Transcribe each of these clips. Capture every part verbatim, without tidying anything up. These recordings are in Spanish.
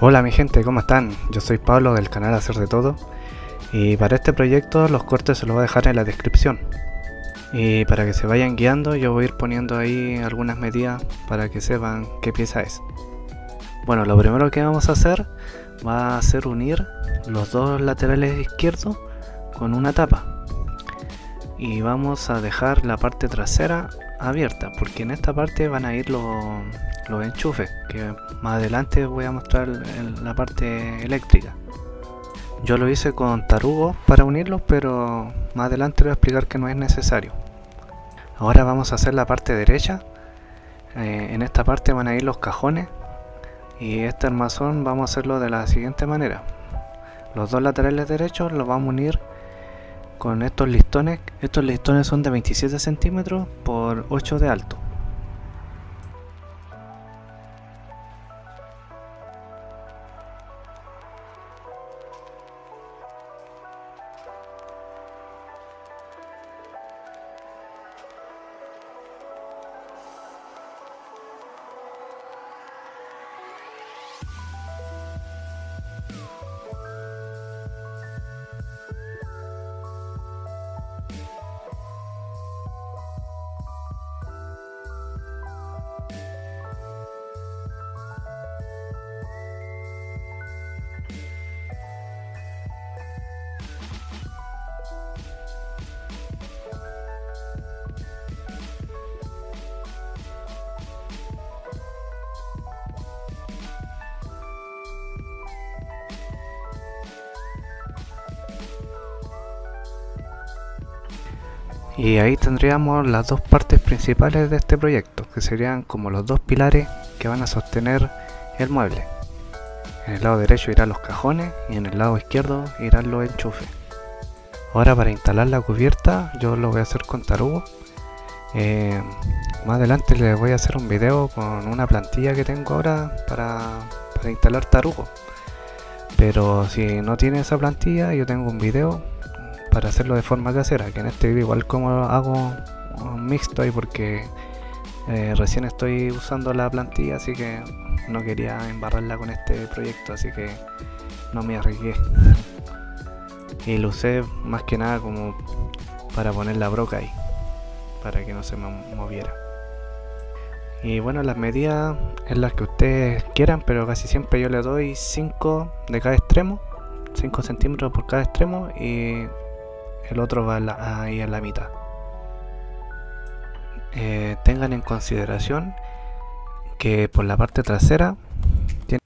Hola mi gente, ¿cómo están? Yo soy Pablo del canal Hacer de Todo y para este proyecto los cortes se los voy a dejar en la descripción y para que se vayan guiando yo voy a ir poniendo ahí algunas medidas para que sepan qué pieza es. Bueno, lo primero que vamos a hacer va a ser unir los dos laterales izquierdos con una tapa y vamos a dejar la parte trasera abierta porque en esta parte van a ir los, los enchufes que más adelante voy a mostrar en la parte eléctrica. Yo lo hice con tarugos para unirlos, pero más adelante les voy a explicar que no es necesario. Ahora vamos a hacer la parte derecha. Eh, en esta parte van a ir los cajones y este armazón vamos a hacerlo de la siguiente manera. Los dos laterales derechos los vamos a unir con estos listones. Estos listones son de veintisiete centímetros por ocho de alto. Y ahí tendríamos las dos partes principales de este proyecto, que serían como los dos pilares que van a sostener el mueble. En el lado derecho irán los cajones y en el lado izquierdo irán los enchufes. Ahora para instalar la cubierta yo lo voy a hacer con tarugo. Eh, más adelante les voy a hacer un video con una plantilla que tengo ahora para, para instalar tarugo. Pero si no tiene esa plantilla yo tengo un video para hacerlo de forma casera, que en este video igual como hago un mixto ahí porque eh, recién estoy usando la plantilla, así que no quería embarrarla con este proyecto, así que no me arriesgué y lo usé más que nada como para poner la broca ahí para que no se me moviera. Y bueno, las medidas en las que ustedes quieran, pero casi siempre yo le doy cinco de cada extremo, cinco centímetros por cada extremo y el otro va la, ahí en la mitad. Eh, tengan en consideración que por la parte trasera tiene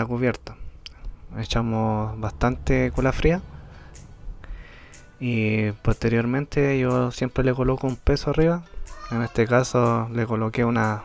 la cubierta. Echamos bastante cola fría y posteriormente yo siempre le coloco un peso arriba. En este caso le coloqué una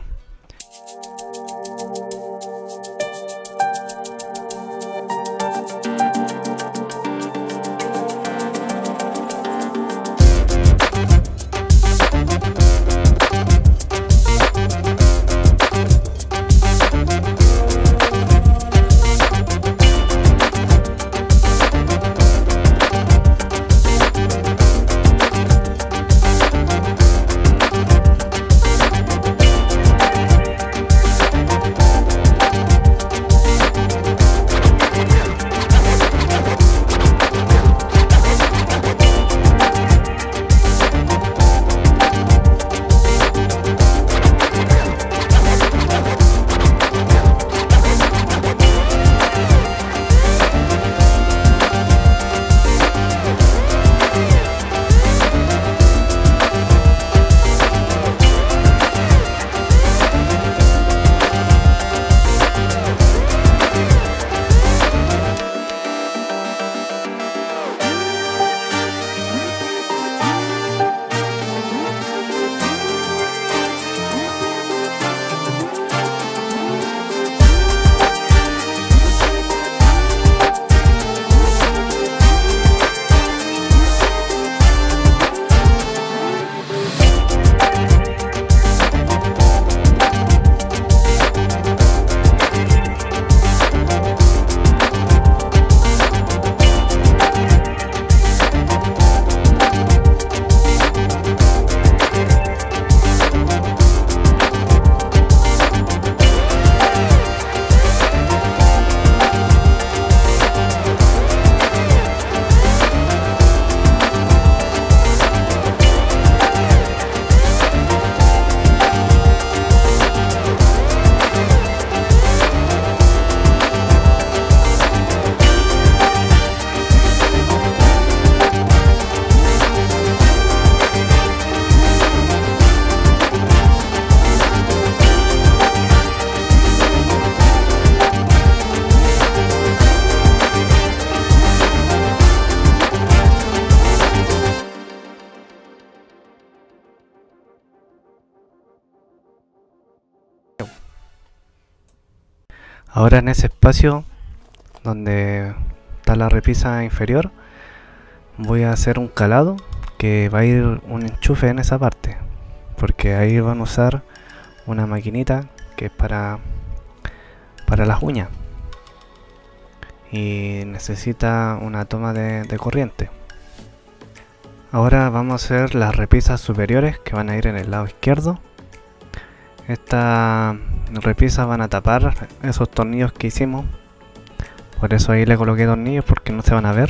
Ahora en ese espacio donde está la repisa inferior voy a hacer un calado que va a ir un enchufe en esa parte, porque ahí van a usar una maquinita que es para para las uñas y necesita una toma de, de corriente. Ahora vamos a hacer las repisas superiores que van a ir en el lado izquierdo. Estas repisas van a tapar esos tornillos que hicimos, por eso ahí le coloqué tornillos porque no se van a ver.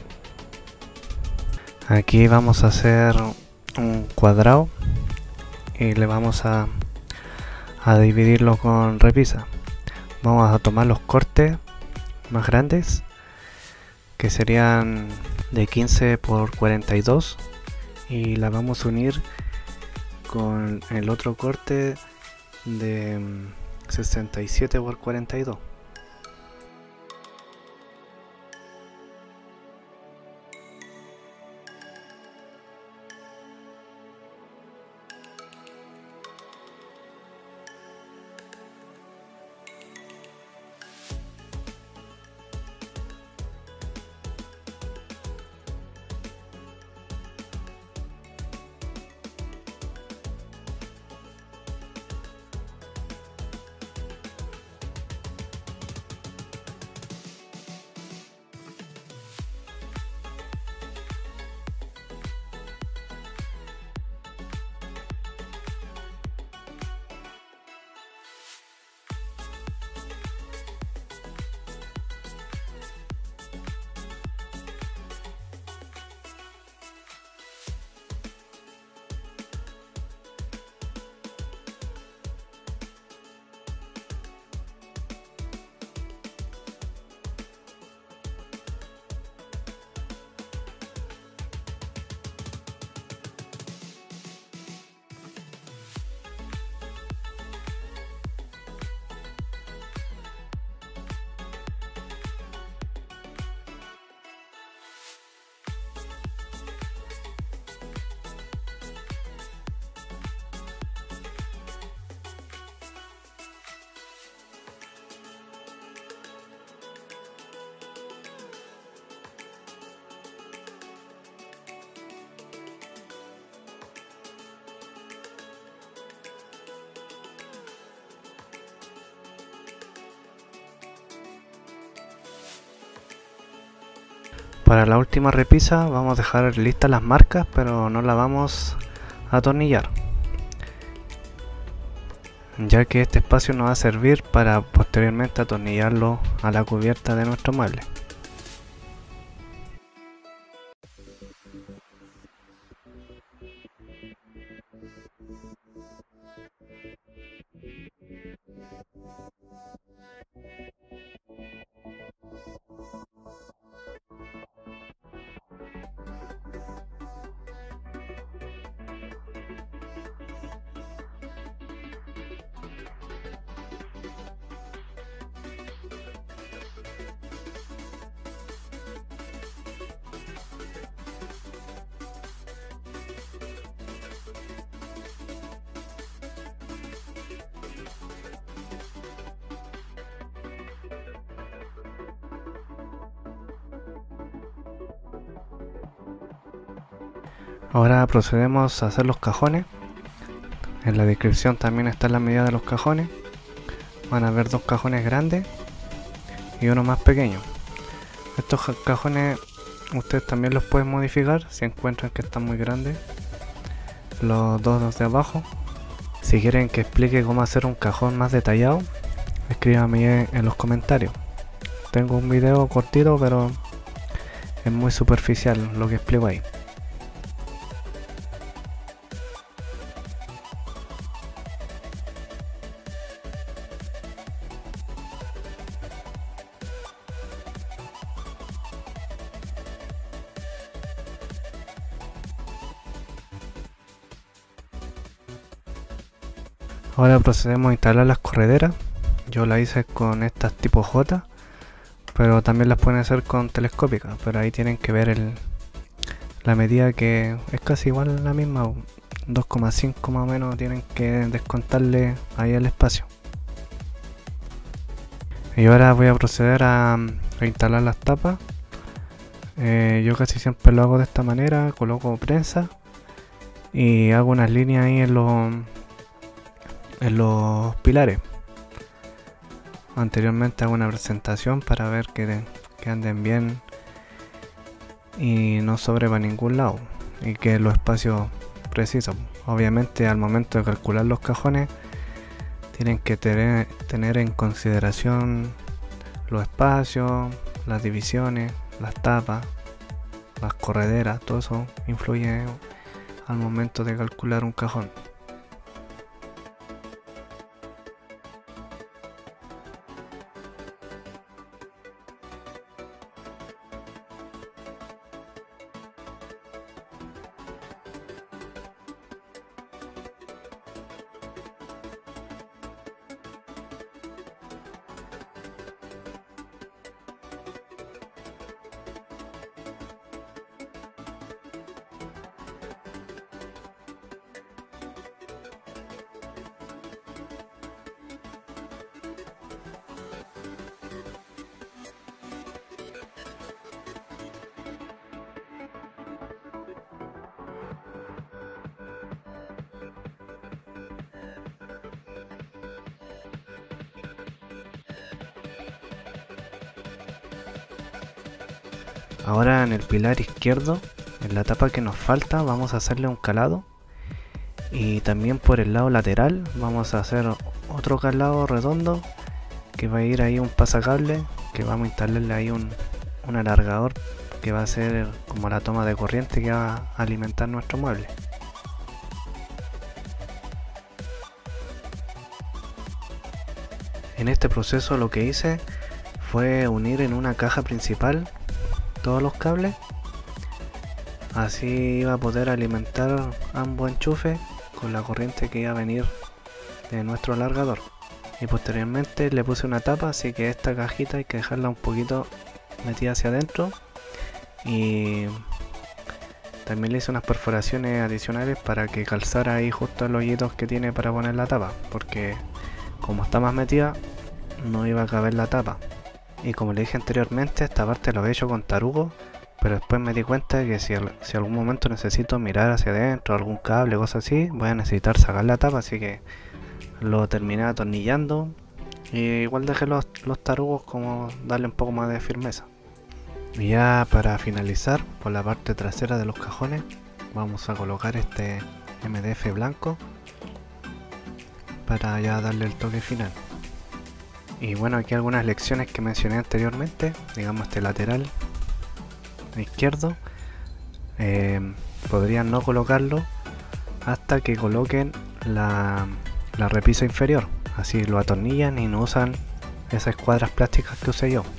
Aquí vamos a hacer un cuadrado y le vamos a, a dividirlo con repisa. Vamos a tomar los cortes más grandes, que serían de quince por cuarenta y dos, y la vamos a unir con el otro corte de sesenta y siete por cuarenta y dos. Para la última repisa vamos a dejar listas las marcas, pero no la vamos a atornillar, ya que este espacio nos va a servir para posteriormente atornillarlo a la cubierta de nuestro mueble. Ahora procedemos a hacer los cajones. En la descripción también está la medida de los cajones. Van a ver dos cajones grandes y uno más pequeño. Estos cajones ustedes también los pueden modificar si encuentran que están muy grandes. Los dos de abajo. Si quieren que explique cómo hacer un cajón más detallado, escríbanme en los comentarios. Tengo un video cortito, pero es muy superficial lo que explico ahí. Ahora procedemos a instalar las correderas. Yo las hice con estas tipo J, pero también las pueden hacer con telescópicas, pero ahí tienen que ver el, la medida, que es casi igual a la misma, dos coma cinco más o menos tienen que descontarle ahí el espacio. Y ahora voy a proceder a, a instalar las tapas. Eh, yo casi siempre lo hago de esta manera, coloco prensa y hago unas líneas ahí en los en los pilares. Anteriormente hago una presentación para ver que, que anden bien y no sobre para ningún lado, y que los espacios precisos. Obviamente al momento de calcular los cajones tienen que tener, tener en consideración los espacios, las divisiones, las tapas, las correderas. Todo eso influye al momento de calcular un cajón. Ahora en el pilar izquierdo, en la tapa que nos falta, vamos a hacerle un calado, y también por el lado lateral vamos a hacer otro calado redondo que va a ir ahí un pasacable, que vamos a instalarle ahí un, un alargador que va a ser como la toma de corriente que va a alimentar nuestro mueble. En este proceso lo que hice fue unir en una caja principal todos los cables, así iba a poder alimentar ambos enchufes con la corriente que iba a venir de nuestro alargador. Y posteriormente le puse una tapa, así que esta cajita hay que dejarla un poquito metida hacia adentro, y también le hice unas perforaciones adicionales para que calzara ahí justo los hoyitos que tiene para poner la tapa, porque como está más metida no iba a caber la tapa. Y como le dije anteriormente, esta parte lo había hecho con tarugo, pero después me di cuenta de que si, si algún momento necesito mirar hacia adentro, algún cable, cosas así, voy a necesitar sacar la tapa, así que lo terminé atornillando, y igual dejé los, los tarugos como darle un poco más de firmeza. Y ya para finalizar, por la parte trasera de los cajones vamos a colocar este M D F blanco para ya darle el toque final. Y bueno, aquí algunas lecciones que mencioné anteriormente, digamos este lateral izquierdo, eh, podrían no colocarlo hasta que coloquen la, la repisa inferior, así lo atornillan y no usan esas cuadras plásticas que usé yo.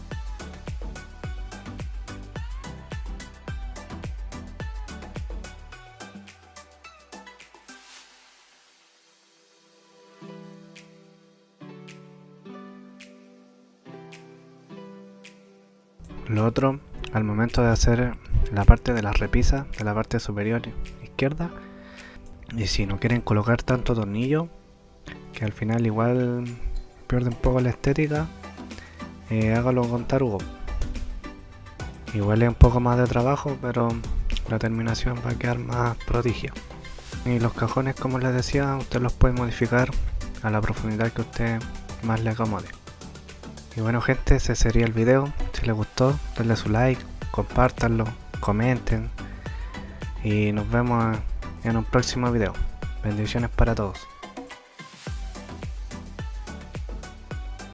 Lo otro, al momento de hacer la parte de las repisas de la parte superior izquierda, y si no quieren colocar tanto tornillo, que al final igual pierde un poco la estética, eh, hágalo con tarugo. Igual es un poco más de trabajo, pero la terminación va a quedar más prodigio. Y los cajones, como les decía, usted los puede modificar a la profundidad que usted más le acomode. Y bueno gente, ese sería el video. Si les gustó, denle su like, compártanlo, comenten y nos vemos en un próximo video. Bendiciones para todos.